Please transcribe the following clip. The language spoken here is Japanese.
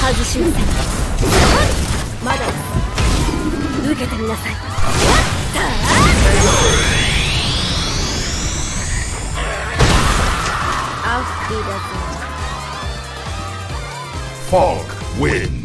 外しなさい。まだ受けてみなさい。Auf Wiedersehen. Falke wins.